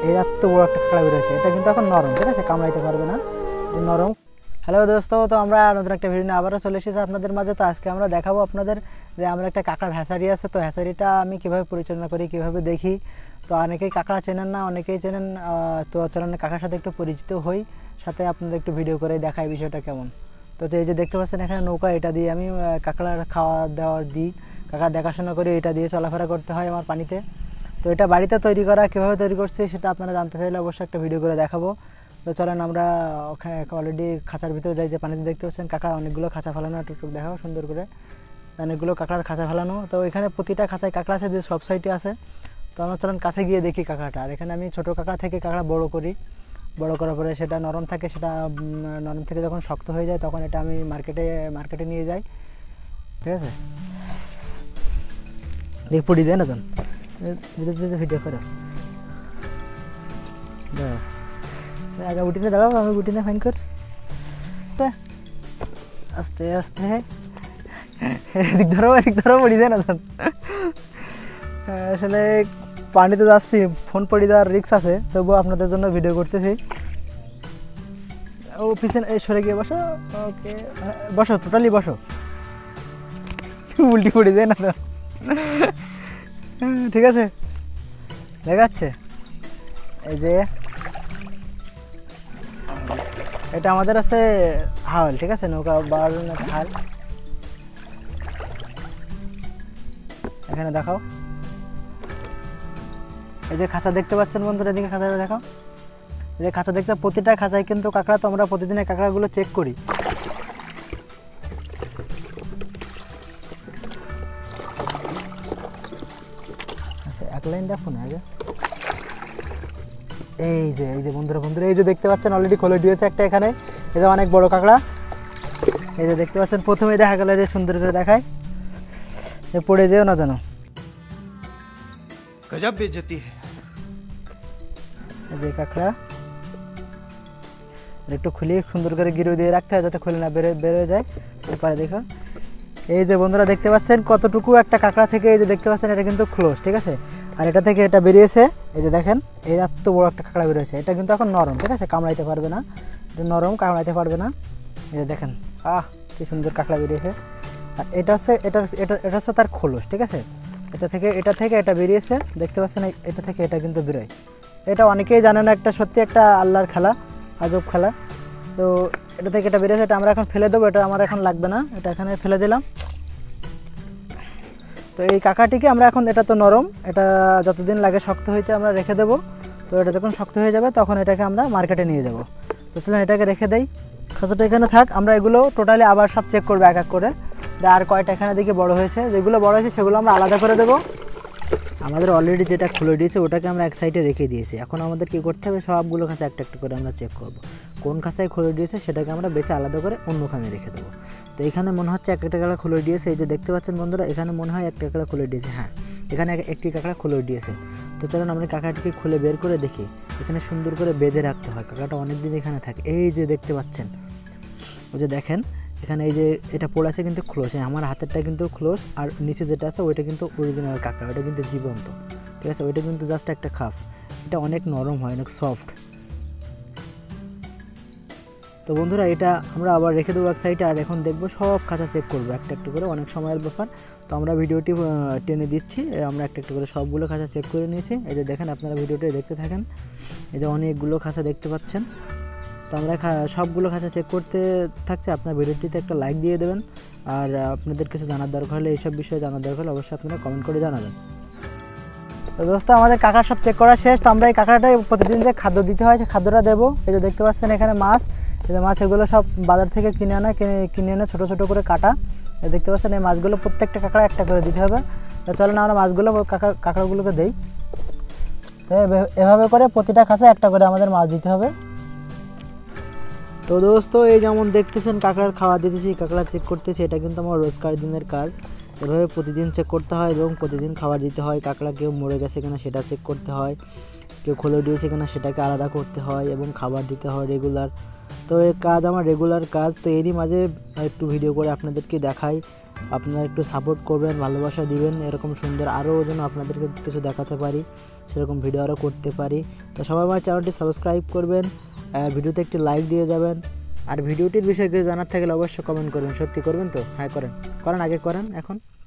এই এত বড় একটা কাঁকড়া বেরোয়েছে। এটা কিন্তু এখন নরম, ঠিক আছে, কামড়াইতে পারবে না, এটা নরম। হ্যালো দোস্ত, তো আমরা নতুন একটা ভিডিও নিয়ে আবারও চলে এসেছি আপনাদের মাঝে। তো আজকে আমরা দেখাবো আপনাদের যে আমরা একটা কাঁকড়ার হ্যাচারি আছে, তো হ্যাচারিটা আমি কীভাবে পরিচালনা করি, কীভাবে দেখি। তো অনেকেই কাঁকড়া চেনেন না, অনেকেই চেনেন। তো চলেন কাঁকড়ার সাথে একটু পরিচিত হই, সাথে আপনাদের একটু ভিডিও করে দেখাই বিষয়টা কেমন। তো এই যে দেখতে পাচ্ছেন এখানে নৌকা, এটা দিয়ে আমি কাঁকড়ার খাওয়া দাওয়া দিই, কাঁকড়া দেখাশোনা করি, এটা দিয়ে চলাফেরা করতে হয় আমার পানিতে। তো এটা বাড়িতে তৈরি করা, কীভাবে তৈরি করছি সেটা আপনারা জানতে চাইলে অবশ্যই একটা ভিডিও করে দেখাবো। তো চলেন আমরা অলরেডি খাঁচার ভিতরে যাই। যে পানিতে দেখতে পাচ্ছেন কাঁকড়া অনেকগুলো খাঁচা ফেলানো, টুকটুক দেখাও সুন্দর করে, অনেকগুলো কাঁকড়ার খাঁচা ফেলানো। তো এখানে প্রতিটা খাঁচায় কাঁকড়া আছে, যে সব সাইডে আছে। তো আমরা চলেন কাছে গিয়ে দেখি কাঁকড়াটা। আর এখানে আমি ছোটো কাঁকড়া থেকে কাঁকড়া বড় করি, বড় করার পরে সেটা নরম থাকে, সেটা নরম থেকে যখন শক্ত হয়ে যায় তখন এটা আমি মার্কেটে নিয়ে যাই, ঠিক আছে। দেখ পড়ি দেয় না তখন ধীরে ধীরে ভিডিও করো, আগে উঠিনে দাঁড়াও, আমি উঠিনে ফাইন কর, আস্তে আস্তে এদিক ধরো পড়ি দেয় না তখন। আসলে পানিতে যাচ্ছি, ফোন পড়ে যাওয়ার রিস্ক আছে, তবুও আপনাদের জন্য ভিডিও করতেছি। ও পিছনে সরে গিয়ে বসো, ওকে বসো, টোটালি বসো, উল্টি পড়ে যায় না তো, ঠিক আছে। দেখাচ্ছে এই যে এটা আমাদের আছে হাল, ঠিক আছে, নৌকা বার হাল। এখানে দেখাও, এই যে খাঁচা দেখতে পাচ্ছেন বন্ধুরা, এদিকে খাঁচাটা দেখাও। এই যে খাঁচা দেখতে, প্রতিটা খাঁচায় কিন্তু কাঁকড়া, তো আমরা প্রতিদিনের কাঁকড়াগুলো চেক করি। আচ্ছা এক লাইন দেখো না আগে। এই যে বন্ধুরা এই যে দেখতে পাচ্ছেন অলরেডি খোলে দিয়েছে একটা এখানে, এই যে অনেক বড় কাঁকড়া। এই যে দেখতে পাচ্ছেন প্রথমেই দেখা গেল, যে সুন্দর করে দেখায়, পড়ে যেও না জানো, গজব বেইজ্জতি है। এই যে কাঁকড়া একটু খুলে সুন্দর করে গিরো দিয়ে রাখতে হয় যাতে খুলে না বেরোয় যায়। এরপরে দেখো এই যে বন্ধুরা দেখতে পাচ্ছেন কতটুকু একটা কাঁকড়া থেকে, এই যে দেখতে পাচ্ছেন এটা কিন্তু ক্লোজ, ঠিক আছে। আর এটা থেকে এটা বেরিয়েছে, এই যে দেখেন এই এত বড় একটা কাঁকড়া বেরিয়েছে। এটা কিন্তু এখন নরম, ঠিক আছে, কামড়াইতে পারবে না, এটা নরম, কামড়াইতে পারবে না। এই যে দেখেন কি সুন্দর কাঁকড়া বেরিয়েছে। আর এটা হচ্ছে এটা হচ্ছে তার খোলস, ঠিক আছে। এটা থেকে এটা বেরিয়েছে, দেখতে পাচ্ছেন এটা থেকে এটা কিন্তু বেরোয়। এটা অনেকেই জানে না, একটা সত্যি একটা আল্লাহর খেলা, আজব খেলা। তো এটা থেকে এটা বেরিয়েছে, এটা আমরা এখন ফেলে দেবো, এটা আমার এখন লাগবে না, এটা এখানে ফেলে দিলাম। তো এই কাঁকড়াটিকে আমরা এখন, এটা তো নরম, এটা যতদিন লাগে শক্ত হইতে আমরা রেখে দেবো। তো এটা যখন শক্ত হয়ে যাবে তখন এটাকে আমরা মার্কেটে নিয়ে যাব। তো চলুন এটাকে রেখে দেই, খাঁচাটা এখানে থাক। আমরা এগুলো টোটালি আবার সব চেক করবো এক এক করে, আর কয়টা এখানে দিকে বড় হয়েছে, যেগুলো বড় হয়েছে সেগুলো আমরা আলাদা করে দেবো। আমাদের অলরেডি যেটা খুলে দিয়েছে ওটাকে আমরা এক সাইডে রেখে দিয়েছি। এখন আমাদের কী করতে হবে, সবগুলো খাঁচা একটা একটা করে আমরা চেক করব, কোন খাঁচায় খুলে দিয়েছে সেটাকে আমরা বেছে আলাদা করে অন্যখানে রেখে দেবো। তো এখানে মনে হচ্ছে একটা কাঁকড়া খুলে দিয়েছে, এই যে দেখতে পাচ্ছেন বন্ধুরা, এখানে মনে হয় একটা কাঁকড়া খুলে দিয়েছে, হ্যাঁ এখানে একটি কাঁকড়া খুলে দিয়েছে। তো চলুন আমরা কাঁকড়াটিকে খুলে বের করে দেখি। এখানে সুন্দর করে বেঁধে রাখতে হয়, কাঁকড়াটা অনেক দিন এখানে থাকে। এই যে দেখতে পাচ্ছেন, ওই যে দেখেন এখানে এই যে এটা পড়ে আছে কিন্তু ক্লোজ, আমার হাতেরটা কিন্তু ক্লোজ, আর নিচে যেটা আছে ওইটা কিন্তু অরিজিনাল কাঁকড়া, ওইটা কিন্তু জীবন্ত, ঠিক আছে। ওইটা কিন্তু জাস্ট একটা খাপ, এটা অনেক নরম হয়, অনেক সফট। তো বন্ধুরা এটা আমরা আবার রেখে দেবো এক সাইডে, আর এখন দেখবো সব খাঁচা চেক করবো একটা একটা করে, অনেক সময়ের ব্যাপার। তো আমরা ভিডিওটি টেনে দিচ্ছি, আমরা একটা একটা করে সবগুলো খাঁচা চেক করে নিয়েছি। এই যে দেখেন, আপনারা ভিডিওটি দেখতে থাকেন, এই যে অনেকগুলো খাঁচা দেখতে পাচ্ছেন। তো আমরা সবগুলো খাঁচা চেক করতে থাকছি, আপনার ভিডিওটিতে একটা লাইক দিয়ে দেবেন। আর আপনাদের কিছু জানার দরকার হলে, এইসব বিষয়ে জানার দরকার হলে অবশ্যই আপনারা কমেন্ট করে জানাবেন। তো দোস্ত আমাদের কাঁকড়া সব চেক করা শেষ। তো আমরা এই কাঁকড়াটাই প্রতিদিন যে খাদ্য দিতে হয়, সে খাদ্যটা দেবো। এই যে দেখতে পাচ্ছেন এখানে মাছ, এই যে মাছ এগুলো সব বাজার থেকে কিনে এনে ছোটো ছোটো করে কাটা। দেখতে পাচ্ছেন এই মাছগুলো প্রত্যেকটা কাঁকড়া একটা করে দিতে হবে। তো চলেন আমরা মাছগুলো কাঁকড়াগুলোকে দেই। এভাবে করে প্রতিটা খাঁচা একটা করে আমাদের মাছ দিতে হবে। তো দোস্ত এই যেমন দেখতেছেন কাঁকড়ার খাওয়া দিতেছি, কাঁকড়া চেক করতেছি, এটা কিন্তু আমার রোজকার দিনের কাজ। এভাবে প্রতিদিন চেক করতে হয় এবং প্রতিদিন খাবার দিতে হয়। কাঁকড়া কেউ মরে গেছে কিনা সেটা চেক করতে হয়, কেউ খোলে দিয়েছে কিনা সেটাকে আলাদা করতে হয় এবং খাবার দিতে হয় রেগুলার। তো এই কাজ আমার রেগুলার কাজ। তো এরই মাঝে একটু ভিডিও করে আপনাদেরকে দেখাই। আপনারা একটু সাপোর্ট করবেন, ভালোবাসা দিবেন, এরকম সুন্দর আরও যেন আপনাদেরকে কিছু দেখাতে পারি, সেরকম ভিডিও আরও করতে পারি। তো সবাই আমার চ্যানেলটি সাবস্ক্রাইব করবেন আর ভিডিওতে একটি লাইক দিয়ে যাবেন। আর ভিডিওটির বিষয়ে কিছু জানার থাকলে অবশ্যই কমেন্ট করবেন। সত্যি করবেন তো? হ্যাঁ করেন, আগে করেন এখন।